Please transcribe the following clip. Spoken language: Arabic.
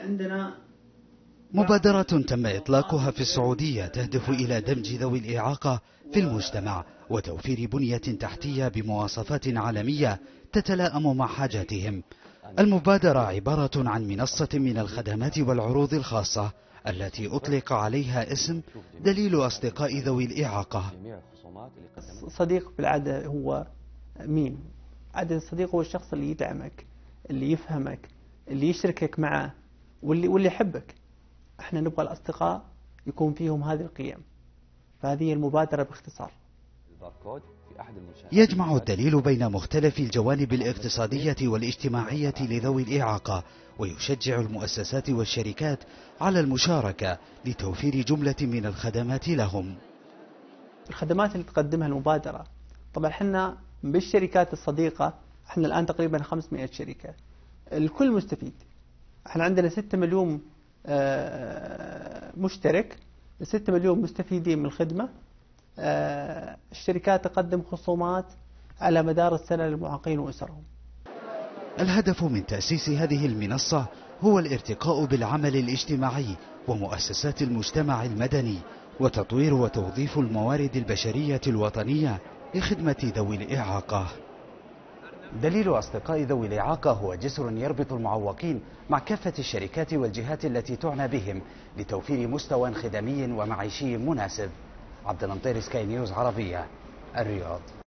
عندنا مبادرة تم إطلاقها في السعودية تهدف إلى دمج ذوي الإعاقة في المجتمع وتوفير بنية تحتية بمواصفات عالمية تتلائم مع حاجاتهم. المبادرة عبارة عن منصة من الخدمات والعروض الخاصة التي أطلق عليها اسم دليل أصدقاء ذوي الإعاقة. صديق بالعادة هو مين؟ عادة الصديق هو الشخص اللي يدعمك، اللي يفهمك، اللي يشركك معه، واللي يحبك. احنا نبغى الأصدقاء يكون فيهم هذه القيم، فهذه المبادرة باختصار. يجمع الدليل بين مختلف الجوانب الاقتصادية والاجتماعية لذوي الإعاقة، ويشجع المؤسسات والشركات على المشاركة لتوفير جملة من الخدمات لهم. الخدمات اللي تقدمها المبادرة، طبعا احنا بالشركات الصديقة احنا الآن تقريبا 500 شركة، الكل مستفيد. احنا عندنا 6 مليون مشترك، 6 مليون مستفيدين من الخدمة. الشركات تقدم خصومات على مدار السنة للمعاقين وأسرهم. الهدف من تأسيس هذه المنصة هو الارتقاء بالعمل الاجتماعي ومؤسسات المجتمع المدني، وتطوير وتوظيف الموارد البشرية الوطنية لخدمة ذوي الإعاقة. دليل أصدقاء ذوي الإعاقة هو جسر يربط المعوقين مع كافة الشركات والجهات التي تعنى بهم لتوفير مستوى خدمي ومعيشي مناسب. عبد المنطير، سكاي نيوز عربية، الرياض.